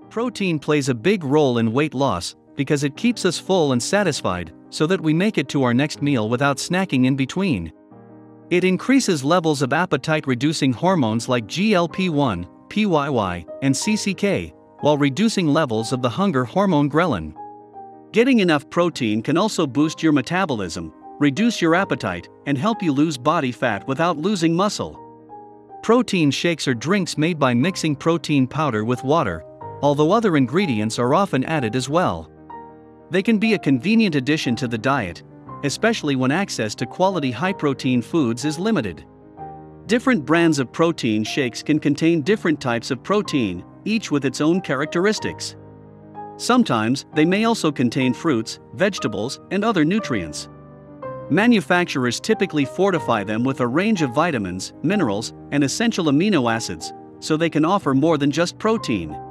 Protein plays a big role in weight loss because it keeps us full and satisfied so that we make it to our next meal without snacking in between. It increases levels of appetite-reducing hormones like GLP-1, PYY, and CCK, while reducing levels of the hunger hormone ghrelin. Getting enough protein can also boost your metabolism, reduce your appetite, and help you lose body fat without losing muscle. Protein shakes are drinks made by mixing protein powder with water, although other ingredients are often added as well. They can be a convenient addition to the diet, especially when access to quality high-protein foods is limited. Different brands of protein shakes can contain different types of protein, each with its own characteristics. Sometimes, they may also contain fruits, vegetables, and other nutrients. Manufacturers typically fortify them with a range of vitamins, minerals, and essential amino acids, so they can offer more than just protein.